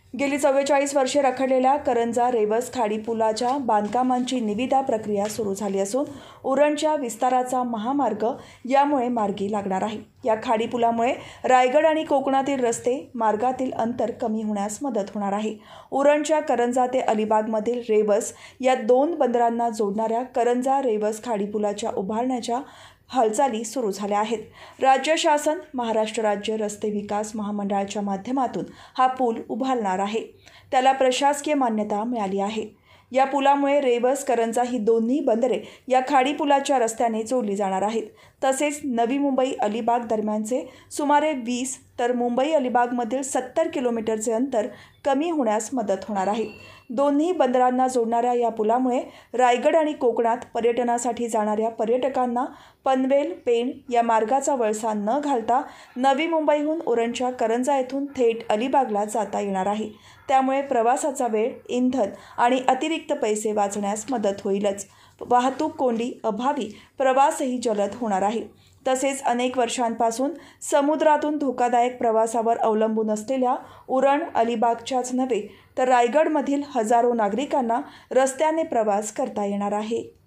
गेली 44 वर्षे रखडलेल्या करंजा रेवस खाडी पुलाच्या बांधकामांची निविदा प्रक्रिया सुरू झाली असून उरणच्या विस्ताराचा महामार्ग यामुळे मार्गी लागणार आहे। या खाडी पुलामुळे रायगड आणि कोकणातील रस्ते मार्गातील अंतर कमी होण्यास मदत होणार आहे। उरणच्या करंजा ते अलिबागमधील रेवस या दोन बंदरांना जोडणाऱ्या करंजा रेवस खाडी पुलाच्या उभारण्याच्या हालचाली सुरू झाल्या आहेत। राज्य शासन महाराष्ट्र राज्य रस्ते विकास महामंडळाच्या माध्यमातून हा पूल उभारणार आहे। त्याला प्रशासकीय मान्यता मिळाली आहे। या पुलामुळे रेवस करंजा ही दोन्ही बंदरे या खाडी पुलाच्या रस्त्याने जोडली जाणार आहेत। तसेच नवी मुंबई अलिबाग दरम्यानचे सुमारे 20 तर मुंबई अलिबागमधील 70 किलोमीटरचे अंतर कमी होण्यास मदत होणार आहे। दोन्ही बंदरांना जोडणाऱ्या या पुलामुळे रायगड आणि कोकणात पर्यटनासाठी जाणाऱ्या पर्यटकांना पनवेल पेण या मार्गाचा वळसा न घालता नवी मुंबईहून उरणच्या करंजा येथून थेट अलिबागला जाता येणार आहे। त्यामुळे प्रवासाचा वेळ, इंधन आणि अतिरिक्त पैसे वाचण्यास मदत होईलच। वाहतूक कोंडी अभावी प्रवासही जलद होणार आहे। तसेच अनेक वर्षांपासून समुद्रातून धोकादायक प्रवासावर अवलंबून असलेल्या उरण अलिबागच्याच नव्हे तर रायगडमधील हजारो नागरिकांना रस्त्याने प्रवास करता येणार आहे।